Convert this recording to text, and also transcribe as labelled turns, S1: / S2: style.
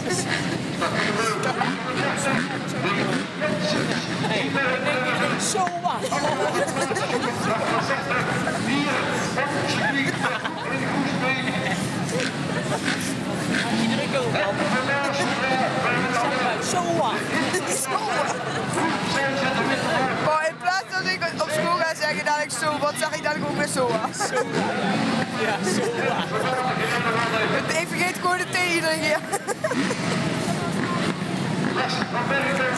S1: Nee, ik denk zo wat. Iedere keer wel. Zo wat.
S2: Maar in plaats dat ik op school ga zeggen dat ik zo wat, zeg ik dat ik ook weer zo wat.
S1: Ja, zo wat.
S2: Ik vergeet gewoon de T iedere keer.